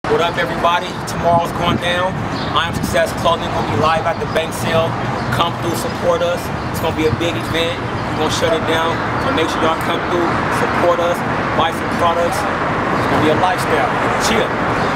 What up, everybody? Tomorrow's going down. I Am Success Clothing will be live at the bank sale. Come through, support us. It's going to be a big event. We're going to shut it down. So make sure y'all come through, support us, buy some products. It's going to be a lifestyle. Chill.